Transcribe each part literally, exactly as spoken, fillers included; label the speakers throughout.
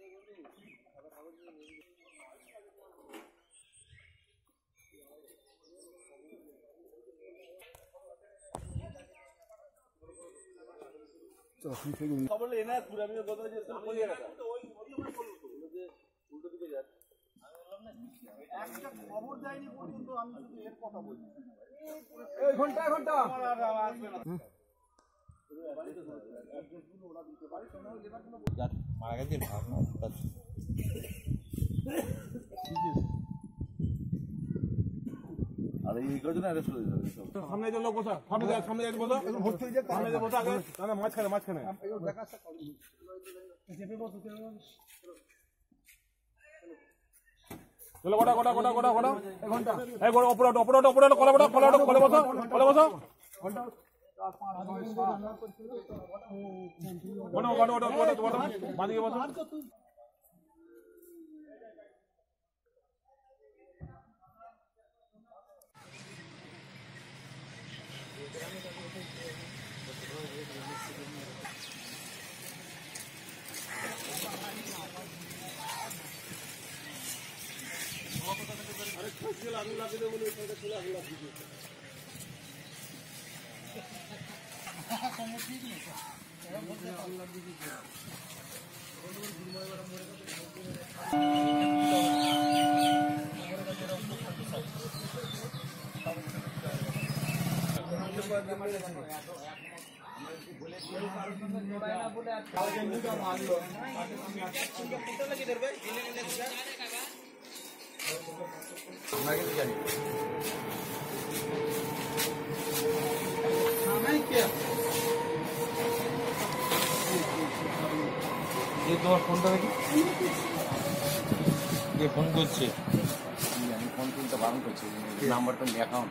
Speaker 1: ঘন্টা ঘন্টা মারা গেছে আর এই কজন অ্যারেস্ট হয়ে যাবে সামনে যে লোক বসা সামনে যা সামনে যা বসা ভর্তি হয়ে যায় সামনে যা বসা আগে না না মাঝখানে মাঝখানে দেখা চেপে বসো চলো গোটা গোটা গোটা গোটা গোটা এক ঘন্টা এই গোটা অপরাধ অপরাধ অপরাধ কলা গোটা কলা গোটা কলা বসা কলা বসা ঘন্টা চার পাঁচ ছয় সাত গোটা গোটা গোটা গোটা গোটা বাঁধিয়ে বসা আগুন লাগিয়ে দেবো বলে এখানটা চলে আগুন লাগিয়ে দিয়েছে আগুন লাগিয়ে দিয়েছে আমরা কিন্তু জানি তোমার ফোনটা দেখি কে ফোন করছে আমি ফোন তুলতে বারণ করছি নাম্বারটা নিয়ে অ্যাকাউন্ট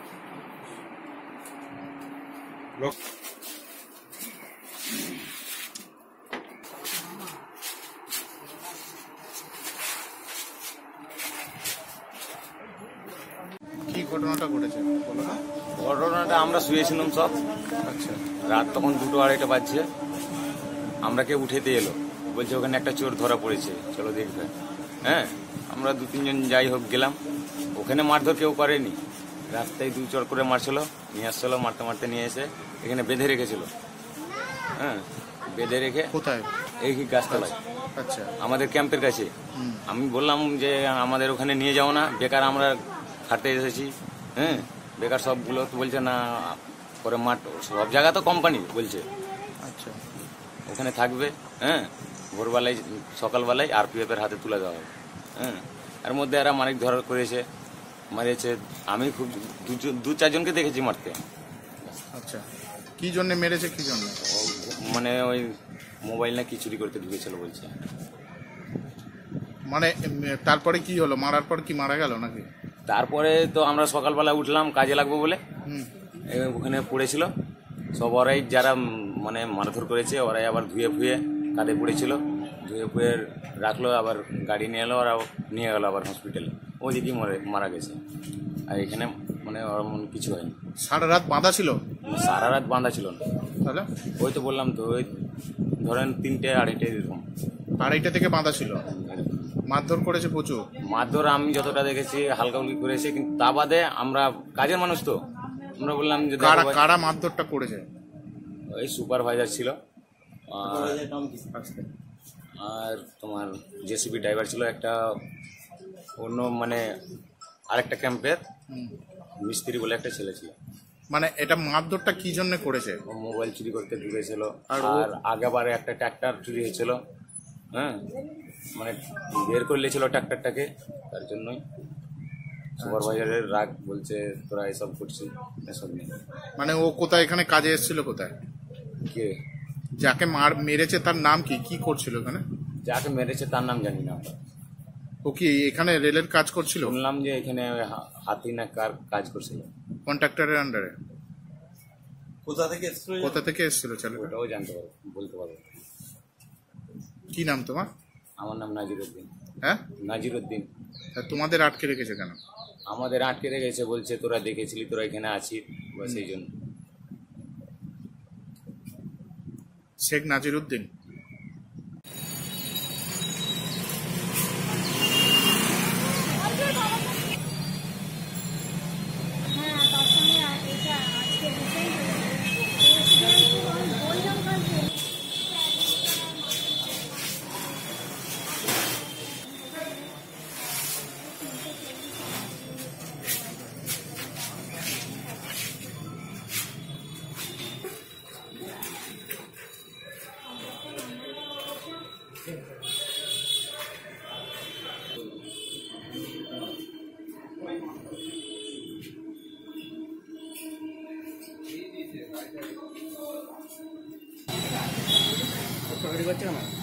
Speaker 2: কি ঘটনাটা ঘটেছে?
Speaker 3: ঘটনাটা আমরা শুয়েছিলাম সব।
Speaker 2: আচ্ছা,
Speaker 3: রাত তখন দুটো আড়াইটা বাজছে, আমরা কে উঠেতে এলো, বলছে ওখানে একটা চোর ধরা পড়েছে, চলো দেখবে। হ্যাঁ, আমরা দু তিনজন যাই হোক গেলাম, ওখানে মারধর কেউ করেনি, রাস্তায় দু চর করে মারছিল, নিয়ে আসছিল, মারতে মারতে নিয়ে এসে এখানে বেঁধে রেখেছিল। হ্যাঁ, বেঁধে রেখে
Speaker 2: কোথায়?
Speaker 3: এই গাছতলায়,
Speaker 2: আচ্ছা,
Speaker 3: আমাদের ক্যাম্পের কাছে। আমি বললাম যে আমাদের ওখানে নিয়ে যাও না, বেকার আমরা খাটতে এসেছি। হ্যাঁ, বেকার সবগুলো তো বলছে না, পরে মাঠ সব জায়গা তো কোম্পানি বলছে।
Speaker 2: আচ্ছা,
Speaker 3: ওখানে থাকবে। হ্যাঁ, ভোরবেলায় সকালবেলায় আর পি এফের হাতে তুলে দেওয়া হবে। হ্যাঁ, এর মধ্যে এরা মানিক ধরা করেছে, মারিয়েছে। আমি খুব দু চারজনকে দেখেছি মারতে।
Speaker 2: আচ্ছা, কি জন্য মেরেছে? কি জন্য?
Speaker 3: মানে ওই মোবাইল না কি চুরি করতে ঢুকেছিল বলছে।
Speaker 2: মানে তারপরে কি হলো? মারার পর কি মারা গেল নাকি?
Speaker 3: তারপরে তো আমরা সকালবেলা উঠলাম কাজে লাগবো বলে, ওখানে পড়েছিল সব। ওরাই যারা মানে মারধর করেছে, ওরাই আবার ধুয়ে ফুয়ে কাঁধে পড়েছিল, ধুয়ে ফুয়ে রাখলো, আবার গাড়ি নিয়ে এলো, ওরা নিয়ে গেলো আবার হসপিটালে। ওইদিকেই মরে মারা গেছে। আর এখানে মানে ওর মনে কিছু হয়নি।
Speaker 2: সারা রাত বাঁধা ছিল?
Speaker 3: সারা রাত বাঁধা ছিল না।
Speaker 2: তাহলে
Speaker 3: ওই তো বললাম তো, ওই ধরেন তিনটে আড়াইটে এরকম।
Speaker 2: আড়াইটা থেকে বাঁধা ছিল? মারধর করেছে প্রচুর?
Speaker 3: মারধর আমি যতটা দেখেছি হালকা উল্কি করেছে, কিন্তু তা বাদে আমরা কাজের মানুষ তো, আমরা বললাম যে
Speaker 2: কারা মারধরটা করেছে?
Speaker 3: ওই সুপারভাইজার ছিল, আর তোমার জেসিবি ড্রাইভার ছিল একটা, অন্য মানে আরেকটা ক্যাম্পের মিস্ত্রি বলে একটা ছেলে ছিল।
Speaker 2: মানে এটা মারধরটা কি জন্য করেছে?
Speaker 3: ও মোবাইল চুরি করতে ঢুকেছিল, আর আগেবারে একটা ট্র্যাক্টর চুরি হয়েছিল। হ্যাঁ, মানে বের করে নিয়েছিল ট্র্যাক্টরটাকে, তার জন্যই সুপারভাইজারের রাগ, বলছে তোরা এসব করছিস, এসব নেই।
Speaker 2: মানে ও কোথায় এখানে কাজে এসেছিল? কোথায়?
Speaker 3: কে
Speaker 2: যাকে মার মেরেছে তার নাম কি? কি করছিল এখানে?
Speaker 3: যাকে মেরেছে তার নাম জানি না।
Speaker 2: ও কি এখানে রেলের কাজ করছিল?
Speaker 3: শুনলাম যে এখানে হাতি না কার কাজ করছিল,
Speaker 2: কন্ট্রাক্টরের আন্ডারে।
Speaker 1: কোথা থেকে এসেছিল?
Speaker 2: কোথা থেকে এসেছিল ছেলেটা?
Speaker 3: ওটাও জানতে পারবো, বলতে পারবো।
Speaker 2: কি নাম তোমার?
Speaker 3: আমার নাম নাজিরউদ্দিন।
Speaker 2: হ্যাঁ,
Speaker 3: নাজিরউদ্দিন।
Speaker 2: তোমাদের আটকে রেখেছে কেন?
Speaker 3: আমাদের আটকে রেখেছে, বলছে তোরা দেখেছিলি, তোরা এখানে আছিস, সেই জন্য।
Speaker 2: শেখ নাজিরউদ্দিন।
Speaker 4: হচ্ছে কেন